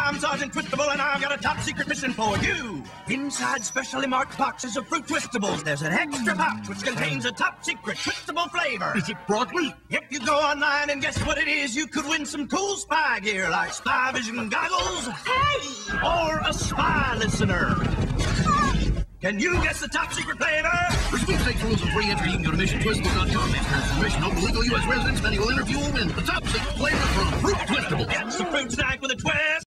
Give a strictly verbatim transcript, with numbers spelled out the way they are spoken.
I'm Sergeant Twistable, and I've got a top secret mission for you. Inside specially marked boxes of fruit Twistables, there's an extra pouch which contains a top secret Twistable flavor. Is it broccoli? If you go online and guess what it is, you could win some cool spy gear like spy vision goggles. Hey! Or a spy listener. Can you guess the top secret flavor? For sweepstakes rules and free entry, you can go to mission twistable dot com. Enter information, open legal U S residents, then you'll interview will win the top secret flavor from Fruit Twistables. It's the fruit snack with a twist.